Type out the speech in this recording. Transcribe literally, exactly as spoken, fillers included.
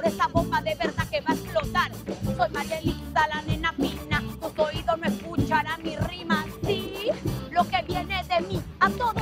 ahora esta bomba de verdad que va a explotar. Soy María Elisa, la nena fina, tus oídos no escucharán mi rima, sí, lo que viene de mí a todo